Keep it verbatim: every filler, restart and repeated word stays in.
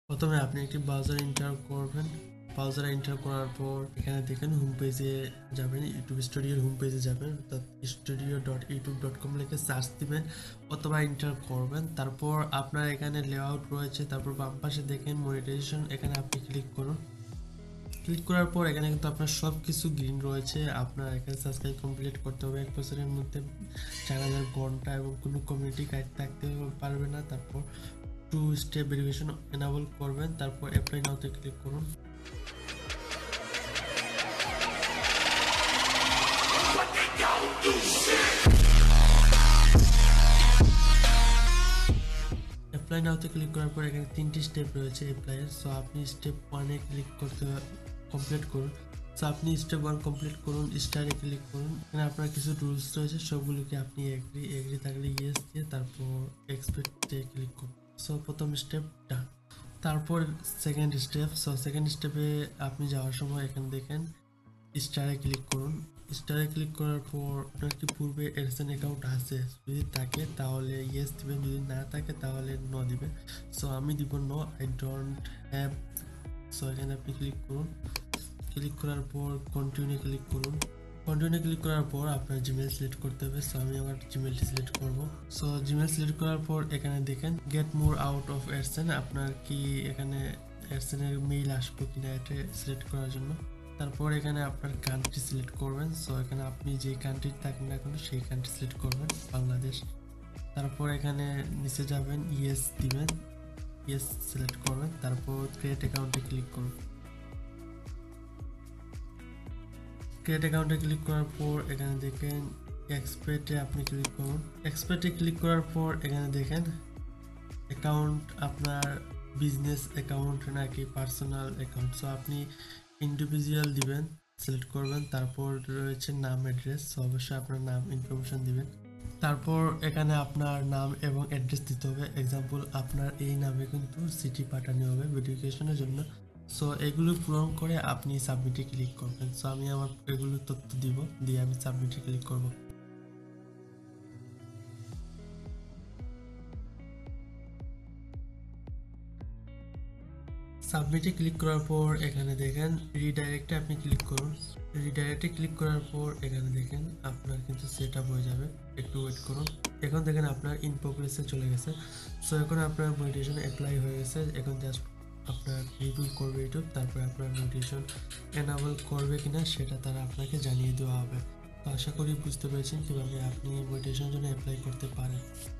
প্রথমে আপনি একটি ব্রাউজার এন্টার করবেন। ব্রাউজার এন্টার করার পর এখানে দেখেন হোম পেজে যাবেন, ইউটিউব স্টুডিওর হোম পেজে যাবেন, অর্থাৎ studio dot YouTube dot com লিখে সার্চ দিবেন অথবা এন্টার করবেন। তারপর আপনার এখানে লেআউট রয়েছে, তারপর বাম পাশে দেখেন মনিটাইজেশন, এখানে আপনি ক্লিক করুন। ক্লিক করার পর এখানে কিন্তু আপনার সব কিছু গ্রিন রয়েছে। আপনার এখানে সাবস্ক্রাইব কমপ্লিট করতে হবে এক বছরের মধ্যে, চার হাজার ঘন্টা এবং কোনো কমিউনিটি গাইড থাকতে পারবে না। তারপর টু স্টেপ ভেরিফিকেশন এনাবল করবেন, তারপর অ্যাপ্লাই নাওতে ক্লিক করুন। অ্যাপ্লাই নাওতে ক্লিক করার পর এখানে তিনটি স্টেপ রয়েছে অ্যাপ্লাইয়ের। সো আপনি স্টেপ ওয়ানে ক্লিক করতে কমপ্লিট করুন। সো আপনি স্টেপ ওয়ান কমপ্লিট করুন, স্টারে ক্লিক করুন। এখানে আপনার কিছু রুলস রয়েছে, সবগুলোকে আপনি এগ্রি এগ্রি থাকলে ইয়েস দিয়ে তারপর এক্সপেক্টে ক্লিক করুন। সো প্রথম স্টেপ ডান। তারপর সেকেন্ড স্টেপ। সো সেকেন্ড স্টেপে আপনি যাওয়ার সময় এখানে দেখেন স্টারে ক্লিক করুন। স্টারে ক্লিক করার পর আপনার কি পূর্বে অ্যাডসেন্স অ্যাকাউন্ট আছে, যদি থাকে তাহলে ইয়েস দিবেন, যদি না থাকে তাহলে নো দিবেন। সো আমি দিব no, I don't have. So এখানে আপনি ক্লিক করুন। ক্লিক করার পর কন্টিনিউ ক্লিক করুন। কন্টিনিউ ক্লিক করার পর আপনার জিমেল সিলেক্ট করতে হবে। সো আমি আমার জিমেলটি সিলেক্ট করব। সো জিমেল সিলেক্ট করার পর এখানে দেখেন get more out of AdSense, আপনার কি এখানে অ্যাডসেন্সের মেইল আসবে কিনা এটা সিলেক্ট করার জন্য। তারপর এখানে আপনার কান্ট্রি সিলেক্ট করবেন। সো এখানে আপনি যে কান্ট্রি থাকেন না কেন সেই কান্ট্রি সিলেক্ট করবেন, বাংলাদেশ। তারপর এখানে নিচে যাবেন, ইয়েস দিবেন, ইয়েস সিলেক্ট করবেন। তারপর ক্রিয়েট অ্যাকাউন্টে ক্লিক করুন। ক্রিয়েট অ্যাকাউন্টে ক্লিক করার পর এখানে দেখেন এক্সপেক্টে আপনি ক্লিক করুন। এক্সপেক্টে ক্লিক করার পর এখানে দেখেন অ্যাকাউন্ট আপনার বিজনেস অ্যাকাউন্ট নাকি পার্সোনাল অ্যাকাউন্ট। সো আপনি ইন্ডিভিজুয়াল দিবেন, সিলেক্ট করবেন। তারপর রয়েছে নাম, অ্যাড্রেস। সো অবশ্যই আপনার নাম ইনফরমেশন দিবেন। তারপর এখানে আপনার নাম এবং অ্যাড্রেস দিতে হবে। এক্সাম্পল আপনার এই নামে কিন্তু সিটি পাঠানো হবে ভেরিফিকেশনের জন্য। সো এগুলো পূরণ করে আপনি সাবমিটে ক্লিক করবেন। সো আমি আমার এগুলো তথ্য দিব, দিয়ে আমি সাবমিটে ক্লিক করব। সাবমিটে ক্লিক করার পর এখানে দেখেন রিডাইরেক্টে আপনি ক্লিক করুন। রিডাইরেক্টে ক্লিক করার পর এখানে দেখেন আপনার কিন্তু সেট আপ হয়ে যাবে, একটু ওয়েট করুন। এখন দেখেন আপনার ইন প্রোগ্রেসে চলে গেছে। সো এখন আপনার মনিটাইজেশন অ্যাপ্লাই হয়ে গেছে। এখন জাস্ট আপনার রিভিউ করবে ইউটিউব, তারপরে আপনার মনিটাইজেশন এনাবল করবে কিনা সেটা তারা আপনাকে জানিয়ে দেওয়া হবে। তো আশা করি বুঝতে পেরেছেন কীভাবে আপনি মনিটাইজেশনের জন্য অ্যাপ্লাই করতে পারেন।